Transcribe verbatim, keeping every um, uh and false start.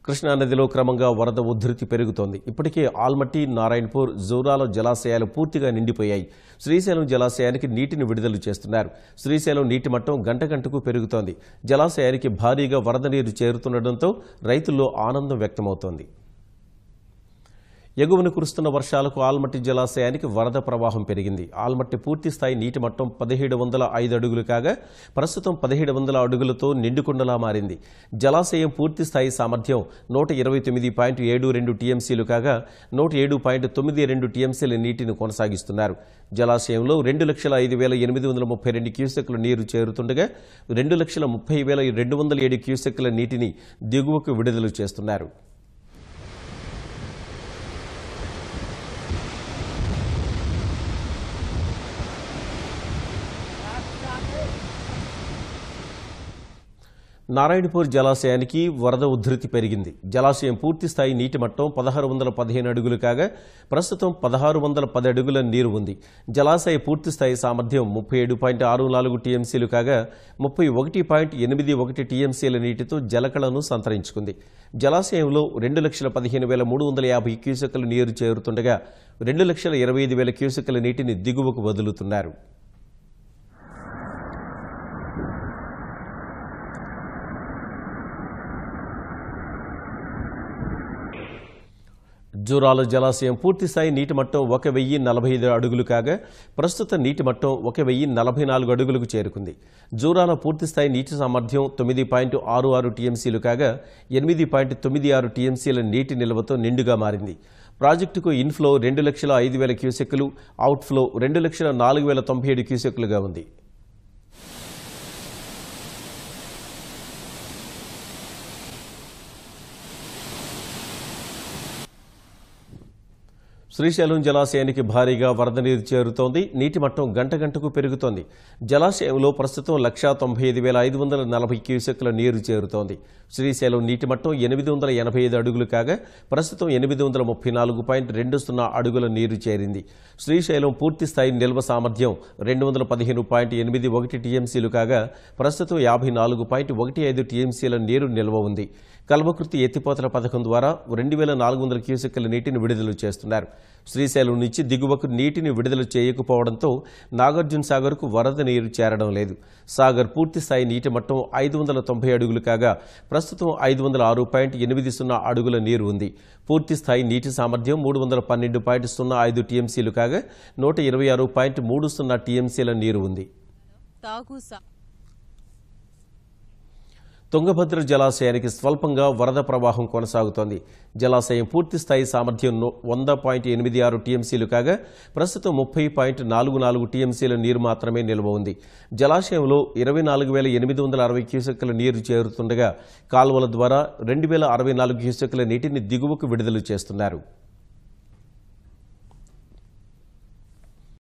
కృష్ణా నదిలో క్రమంగా వరద ఉధృతి పెరుగుతోంది. ఇప్పటికే ఆల్మట్టి, నారాయణపూర్, జూరాల జలాశయాలు పూర్తిగా నిండిపోయాయి. శ్రీశైలం జలాశయానికి నీటిని విడుదల చేస్తున్నారు. శ్రీశైలం నీటి మట్టం గంట గంటకు పెరుగుతోంది. జలాశయానికి భారీగా వరద నీరు చేరుతుండటంతో రైతుల్లో ఆనందం వ్యక్తమవుతోంది. ఎగువన కురుస్తున్న వర్షాలకు ఆల్మట్టి జలాశయానికి వరద ప్రవాహం పెరిగింది. ఆల్మట్టి పూర్తి స్థాయి నీటి మట్టం పదిహేడు వందల ఐదు అడుగులు కాగా ప్రస్తుతం పదిహేడు వందల అడుగులతో నిండుకుండలా మారింది. జలాశయం పూర్తి స్థాయి సామర్థ్యం నూట ఇరవై తొమ్మిది పాయింట్ ఏడు రెండు టీఎంసీలు కాగా నూట ఏడు పాయింట్ తొమ్మిది రెండు టీఎంసీల నీటిని కొనసాగిస్తున్నారు. జలాశయంలో రెండు లక్షల ఐదు వేల ఎనిమిది వందల ముప్పై రెండు క్యూసెక్ల నీరు చేరుతుండగా రెండు లక్షల ముప్పై వేల రెండు వందల ఏడు క్యూసెక్ల నీటిని దిగువకు విడుదల చేస్తున్నారు. నారాయణపూర్ జలాశయానికి వరద ఉధృతి పెరిగింది. జలాశయం పూర్తి స్థాయి నీటి మట్టం పదహారు వందల పదిహేను అడుగులు కాగా ప్రస్తుతం పదహారు వందల పది అడుగుల నీరు ఉంది. జలాశయ పూర్తి స్థాయి సామర్థ్యం ముప్పై ఏడు పాయింట్ ఆరు నాలుగు టీఎంసీలు కాగా ముప్పై ఒకటి పాయింట్ ఎనిమిది ఒకటి టీఎంసీల నీటితో జలకళను సంతరించుకుంది. జలాశయంలో రెండు లక్షల పదిహేను వేల మూడు వందల యాభై క్యూసెక్ల నీరు చేరుతుండగా రెండు లక్షల ఇరవై ఐదు వేల క్యూసెక్ల నీటిని దిగువకు వదులుతున్నారు. జూరాల జలాశయం పూర్తిస్థాయి నీటి మట్టం ఒక వెయ్యి నలభై ఐదు అడుగులు కాగా ప్రస్తుత నీటి మట్టం ఒక వెయ్యి నలభై నాలుగు అడుగులకు చేరుకుంది. జూరాల పూర్తిస్థాయి నీటి సామర్థ్యం తొమ్మిది పాయింట్ ఆరు ఆరు టీఎంసీలు కాగా ఎనిమిది పాయింట్ తొమ్మిది ఆరు టీఎంసీల నీటి నిల్వతో నిండుగా మారింది. ప్రాజెక్టుకు ఇన్ఫ్లో రెండు లక్షల ఐదు వేల క్యూసెక్లు, అవుట్ఫ్లో రెండు లక్షల నాలుగు వేల తొంభై ఏడు క్యూసెక్లుగా ఉంది. శ్రీశైలం జలాశయానికి భారీగా వరద నీరు చేరుతోంది. నీటి మట్టం గంట గంటకు పెరుగుతోంది. జలాశయంలో ప్రస్తుతం లక్షా తొంభై ఐదు వేల ఐదు వందల నలభై క్యూసెక్ల నీరు చేరుతోంది. శ్రీశైలం నీటి మట్టం ఎనిమిది వందల ఎనభై ఐదు అడుగులు కాగా ప్రస్తుతం ఎనిమిది వందల ముప్పై నాలుగు పాయింట్ రెండు సున్నా అడుగుల నీరు చేరింది. శ్రీశైలం పూర్తి స్థాయి నిల్వ సామర్థ్యం రెండు వందల పదిహేను పాయింట్ ఎనిమిది ఒకటి టీఎంసీలు కాగా ప్రస్తుతం యాభై నాలుగు పాయింట్ ఒకటి ఐదు టీఎంసీల నీరు నిల్వ ఉంది. కల్వకృతి ఎత్తిపోతల పథకం ద్వారా రెండు వేల నాలుగు వందల క్యూసెక్ల నీటిని విడుదల చేస్తున్నారు. శ్రీశైలం నుంచి దిగువకు నీటిని విడుదల చేయకపోవడంతో నాగార్జున సాగర్కు వరద నీరు చేరడం లేదు. సాగర్ పూర్తిస్థాయి నీటి మట్టం ఐదు వందల తొంభై అడుగులు కాగా ప్రస్తుతం ఐదు వందల ఆరు పాయింట్ ఎనిమిది సున్నా అడుగుల నీరు ఉంది. పూర్తిస్థాయి నీటి సామర్థ్యం మూడు వందల పన్నెండు పాయింట్ సున్నా ఐదు టీఎంసీలు కాగా నూట ఇరవై ఆరు పాయింట్ మూడు సున్నా టీఎంసీల నీరు ఉంది. తుంగభద్ర జలాశయానికి స్వల్పంగా వరద ప్రవాహం కొనసాగుతోంది. జలాశయం పూర్తిస్థాయి సామర్థ్యం వంద పాయింట్ ఎనిమిది ఆరు టీఎంసీలు కాగా ప్రస్తుతం ముప్పై పాయింట్ నాలుగు నాలుగు టీఎంసీల నీరు మాత్రమే నిల్వ ఉంది. జలాశయంలో ఇరవై నాలుగు వేల ఎనిమిది వందల అరవై క్యూసెక్ల నీరు చేరుతుండగా కాల్వల ద్వారా రెండు వేల అరవై నాలుగు క్యూసెక్ల నీటిని దిగువకు విడుదల చేస్తున్నారు.